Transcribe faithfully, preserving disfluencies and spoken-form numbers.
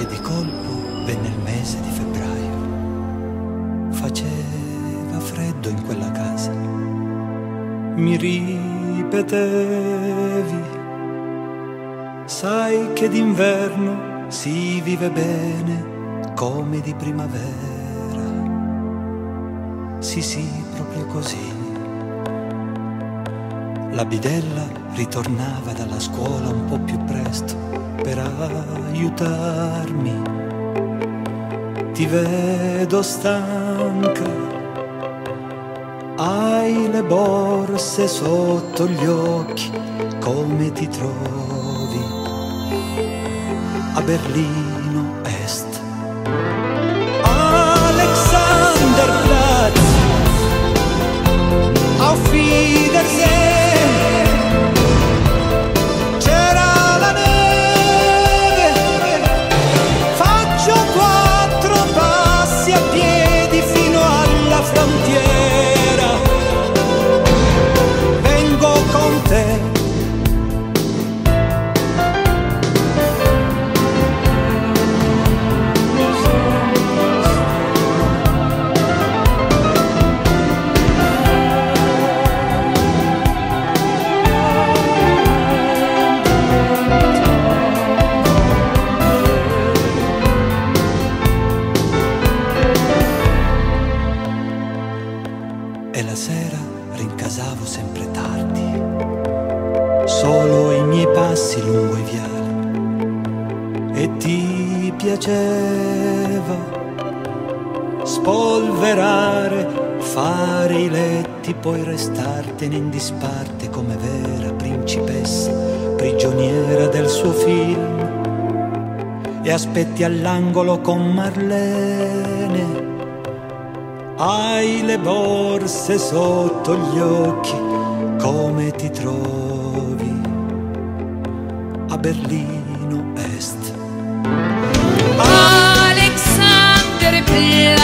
E di colpo venne il mese di febbraio. Faceva freddo in quella casa. Mi ripetevi: sai che d'inverno si vive bene come di primavera. Sì, sì, proprio così. La bidella ritornava dalla scuola un po' più presto per aiutarmi. Ti vedo stanca, hai le borse sotto gli occhi, come ti trovi a Berlino Est? Alexanderplatz, auf Wiedersehen. E la sera rincasavo sempre tardi, solo i miei passi lungo i viali. E ti piaceva spolverare, fare i letti, poi restartene in disparte come vera principessa, prigioniera del suo film. E aspetti all'angolo con Marlene. Hai le borse sotto gli occhi, come ti trovi a Berlino Est? Alexanderplatz.